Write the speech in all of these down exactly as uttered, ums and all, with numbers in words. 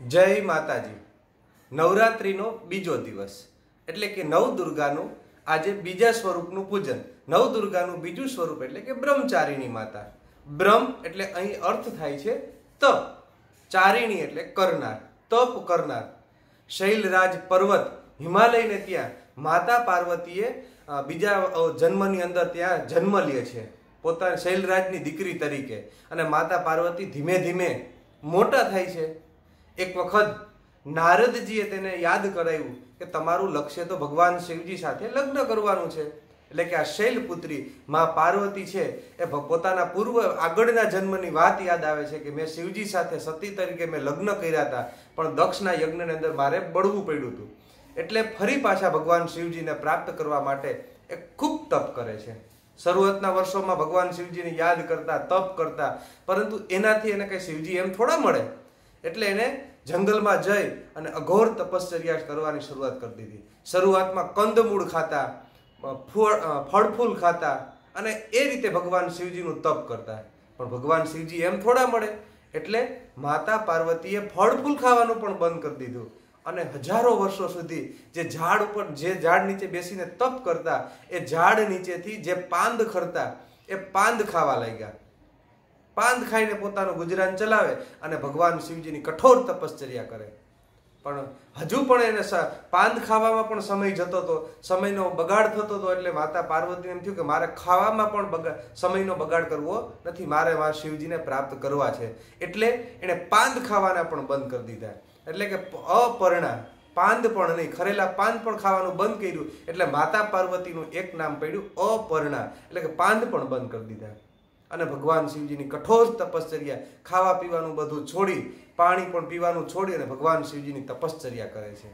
जय माताजी। नवरात्रीनो बीजो दिवस एटले के नवदुर्गानुं आजे बीजा स्वरूपनुं पूजन। नवदुर्गानुं बीजું स्वरूप एटले के ब्रह्मचारिणी माता। ब्रह्म एटले અહીં अर्थ थाय छे तप, चारिणी एटले करनार, तप करनार। शैलराज पर्वत हिमालय ने त्यां माता पार्वतीए बीजा जन्मनी अंदर त्यां जन्म ले छे पोता शैलराजनी दीकरी तरीके अने माता पार्वती धीमे धीमे मोटा थाय छे। एक वखत नारदजीए तेने याद कराव्युं के तमारुं लक्ष्य तो भगवान शिवजी साथे लग्न करवानुं छे। એટલે કે આ શૈલપુત્રી માં પાર્વતી છે એ પોતાના પૂર્વ આગળના જન્મની વાત યાદ આવે છે કે મેં શિવજી સાથે સતી તરીકે મેં લગ્ન કર્યા હતા પણ દક્ષના યજ્ઞની અંદર મારે બળવું પડ્યું હતું એટલે ફરી પાછા ભગવાન શિવજીને પ્રાપ્ત કરવા માટે એ ખૂબ તપ કરે છે। શરૂઆતના વર્ષોમાં ભગવાન શિવજીને યાદ કરતા તપ કરતા પરંતુ એનાથી એને કઈ શિવજી એમ થોડા મળે એટલે એને જંગલમાં જઈ અને અઘોર તપશ્ચર્યા કરવાની શરૂઆત કરી દીધી। શરૂઆતમાં કંદમૂળ ખાતા, फल फूल खाता अने ए रीते भगवान शिवजीनुं तप करता। पण भगवान शिवजी एम थोड़ा मळे एटले माता पार्वतीए फल फूल खावानुं पण बंद करी दीधुं अने हजारों वर्षो सुधी जे झाड़ उपर जे झाड़ नीचे बेसीने तप करता ए झाड़ नीचेथी जे पांद खरता ए पांद खावा लाग्या। पांद खाईने पोतानुं गुजरान चलावे अने भगवान शिवजीनी कठोर तपश्चर्या करे। पण हजू पण एने पांद खावामां पण समय जतो तो, समयनो बगाड़ थतो तो एटले माता पार्वतीने एम थयुं के मारे खावामां पण बगाड़ समयनो बगाड़ करवो नथी, मारे मारा शिवजीने प्राप्त करवा छे एटले एणे पांद खावाना पण बंद कर दीधा। एटले के अपर्णा पांद पण नहीं, खरेला पांद पण खावानुं बंद कर्युं एटले माता पार्वतीनुं एक नाम पड्युं अपर्णा, एटले के पांद पण बंद कर दीधा। अने भगवान शिवजीनी कठोर तपश्चर्या खावा पीवानुं बधुं छोड़ी पाणी पण पीवानुं छोड़ी अने भगवान शिवजीनी तपश्चर्या करे छे।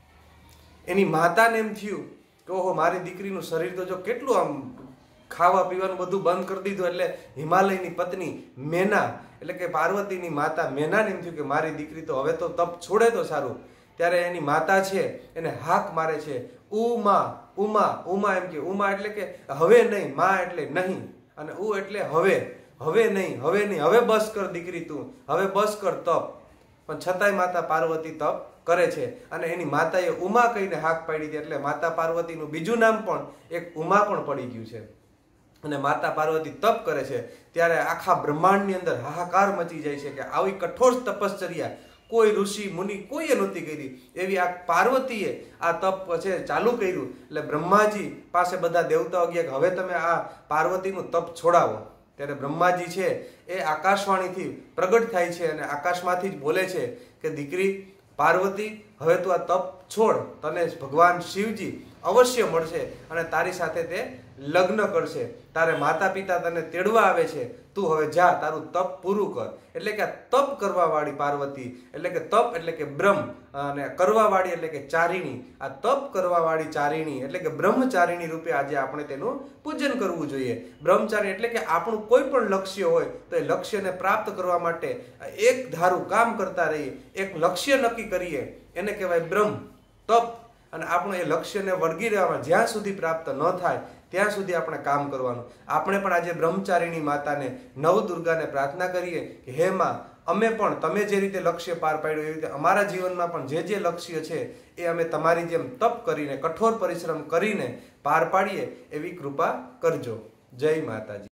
एनी माताने एम थयुं के ओहो मारी दीकरीनुं शरीर तो जो केटलुं आम खावा पीवानुं बधुं बंद कर दीधुं एटले हिमालयनी पत्नी मेना एटले के पार्वतीनी माता मेनाने एम थयुं के मारी दीकरी तो हवे तो तप छोड़े तो सारूं। त्यारे एनी माता छे एने हाक मारे छे उमा उमा उमा एम के उमा एटले के हवे नहीं, मा एटले नहीं अने उ एटले हवे हवे नहीं हवे नहीं हवे बस कर दीकरी तू हवे बस कर तप। पण छतांय माता पार्वती तप करे छे अने एनी माताए उमा कहीने हाक पाडी दी एटले माता पार्वतीनुं बीजुं नाम पण एक उमा पण पड़ी गयुं छे। अने माता पार्वती तप करे छे त्यारे आखा ब्रह्मांडनी अंदर हाहाकार मची जाय छे के आवी कठोर तपश्चर्या कोई ऋषि मुनि कोईए नहोती करी एवी आ पार्वतीए आ तप छे चालू कर्युं। એટલે બ્રહ્માજી પાસે બધા દેવતાઓ ગયા કે હવે તમે આ પાર્વતીનું તપ છોડાવો। ત્યારે બ્રહ્માજી છે એ આકાશવાણીથી પ્રગટ થાય છે અને આકાશમાંથી જ બોલે છે કે દીકરી પાર્વતી હવે તું આ તપ છોડ, તને ભગવાન શિવજી અવશ્ય મળશે અને તારી સાથે તે લગ્ન કરશે। તારે માતા પિતા તને તેડવા આવે છે, તું હવે જા તારું તપ પૂરું કર। એટલે કે આ તપ કરવા વાળી પાર્વતી એટલે કે તપ એટલે કે બ્રહ્મ અને કરવા વાળી એટલે કે ચારિણી, આ તપ કરવા વાળી ચારિણી એટલે કે બ્રહ્મચારિણી રૂપે આજે આપણે તેનું પૂજન કરવું જોઈએ। બ્રહ્મચારી એટલે કે આપણું કોઈ પણ લક્ષ્ય હોય તો એ લક્ષ્યને પ્રાપ્ત કરવા માટે એક ધારું કામ કરતા રહીએ, એક લક્ષ્ય નક્કી કરીએ એને કહેવાય બ્રહ્મ તપ। અને આપણું એ લક્ષ્યને વળગી રહેવામાં જ્યાં સુધી પ્રાપ્ત ન થાય ત્યાં સુધી આપણે કામ કરવાનું। આપણે પણ આજે બ્રહ્મચારિણી માતાને નવદુર્ગાને પ્રાર્થના કરીએ કે હે માં અમે પણ તમે જે રીતે લક્ષ્ય પાર પાડ્યું એવી રીતે અમારા જીવનમાં પણ જે જે લક્ષ્ય છે એ અમે તમારી જેમ તપ કરીને કઠોર પરિશ્રમ કરીને પાર પાડીએ એવી કૃપા કરજો। જય માતાજી।